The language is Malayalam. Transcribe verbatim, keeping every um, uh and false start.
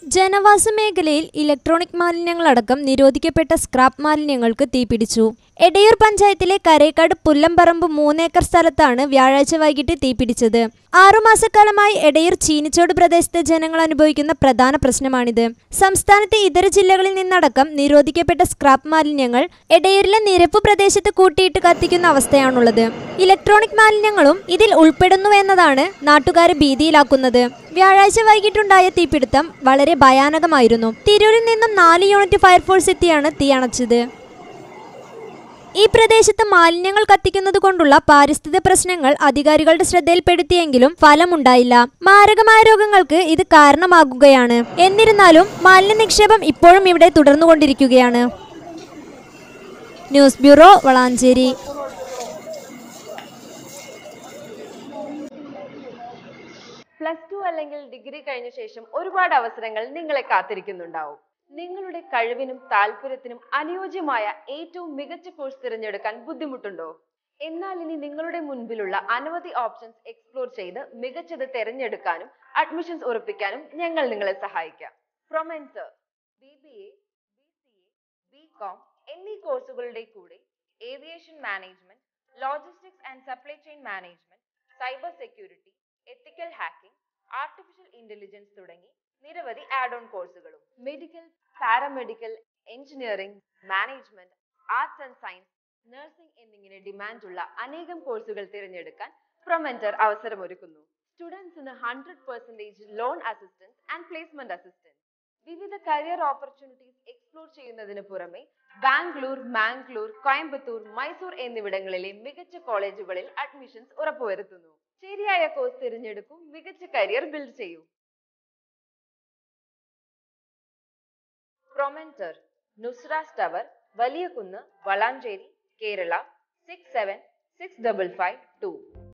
ജനവാസ മേഖലയിൽ ഇലക്ട്രോണിക് മാലിന്യങ്ങളടക്കം നിരോധിക്കപ്പെട്ട സ്ക്രാപ്പ് മാലിന്യങ്ങൾക്ക് തീപിടിച്ചു. എടയൂർ പഞ്ചായത്തിലെ കരേക്കാട് പുല്ലംപറമ്പ് മൂന്നേക്കർ സ്ഥലത്താണ് വ്യാഴാഴ്ച വൈകിട്ട് തീപിടിച്ചത്. ആറുമാസക്കാലമായി എടയൂർ ചീനിച്ചോട് പ്രദേശത്തെ ജനങ്ങൾ അനുഭവിക്കുന്ന പ്രധാന പ്രശ്നമാണിത്. സംസ്ഥാനത്തെ ഇതര ജില്ലകളിൽ നിന്നടക്കം നിരോധിക്കപ്പെട്ട സ്ക്രാപ്പ് മാലിന്യങ്ങൾ എടയൂരിലെ നിരപ്പ് പ്രദേശത്ത് കൂട്ടിയിട്ട് കത്തിക്കുന്ന അവസ്ഥയാണുള്ളത്. ഇലക്ട്രോണിക് മാലിന്യങ്ങളും ഇതിൽ ഉൾപ്പെടുന്നുവെന്നതാണ് നാട്ടുകാരെ ഭീതിയിലാക്കുന്നത്. വ്യാഴാഴ്ച വൈകിട്ടുണ്ടായ തീപിടുത്തം വളരെ ഭയാനകമായിരുന്നു. തിരൂരിൽ നിന്നും നാല് യൂണിറ്റ് ഫയർഫോഴ്സ് എത്തിയാണ് തീ അണച്ചത്. ഈ പ്രദേശത്ത് മാലിന്യങ്ങൾ കത്തിക്കുന്നത് കൊണ്ടുള്ള പാരിസ്ഥിതിക പ്രശ്നങ്ങൾ അധികാരികളുടെ ശ്രദ്ധയിൽപ്പെടുത്തിയെങ്കിലും ഫലമുണ്ടായില്ല. മാരകമായ രോഗങ്ങൾക്ക് ഇത് കാരണമാകുകയാണ്. എന്നിരുന്നാലും മാലിന്യ നിക്ഷേപം ഇപ്പോഴും ഇവിടെ തുടർന്നുകൊണ്ടിരിക്കുകയാണ്. News bureau, Valanchery. Plus two അല്ലെങ്കിൽ ഡിഗ്രി കഴിഞ്ഞ ശേഷം ഒരുപാട് അവസരങ്ങൾ നിങ്ങളെ കാത്തിരിക്കുന്നുണ്ടാവും. നിങ്ങളുടെ കഴിവിനും താല്പര്യത്തിനും അനുയോജ്യമായ ഏറ്റവും മികച്ച കോഴ്സ് തിരഞ്ഞെടുക്കാൻ ബുദ്ധിമുട്ടുണ്ടോ? എന്നാൽ ഇനി നിങ്ങളുടെ മുൻപിലുള്ള അനവധി ഓപ്ഷൻസ് എക്സ്പ്ലോർ ചെയ്ത് മികച്ചത് തിരഞ്ഞെടുക്കാനും അഡ്മിഷൻസ് ഉറപ്പിക്കാനും ഞങ്ങൾ നിങ്ങളെ സഹായിക്കാം. Promentor B B A, B C A, B com എന്നീ കോഴ്സുകളുടെ കൂടെ aviation management, logistics and supply chain management, cyber security, ethical hacking, artificial intelligence തുടങ്ങി നിരവധി ആഡ് ഓൺ കോഴ്സുകളും. Medical, paramedical, engineering, management, arts and science, nursing എന്നിങ്ങനെ ഡിമാൻഡുള്ള അനേകം കോഴ്സുകൾ തിരഞ്ഞെടുക്കാൻ പ്രൊമെന്റർ അവസരമൊരുക്കുന്നു. സ്റ്റുഡൻസിന് hundred percentage loan assistance and placement assistance. വിവിധ കരിയർ ഓപ്പർച്യൂണിറ്റീസ് എക്സ്പ്ലോർ ചെയ്യുന്നതിന് പുറമെ ബാംഗ്ലൂർ, മാംഗ്ലൂർ, കോയമ്പത്തൂർ, മൈസൂർ എന്നിവിടങ്ങളിലെ മികച്ച കോളേജുകളിൽ അഡ്മിഷൻസ് ഉറപ്പുവരുത്തുന്നു. ശരിയായ കോഴ്സ് തിരഞ്ഞെടുക്കൂ, മികച്ച കരിയർ ബിൽഡ് ചെയ്യൂ. Promentor Nusras tower, Valiyakunnu, Valanchery, Kerala six seven six double five to.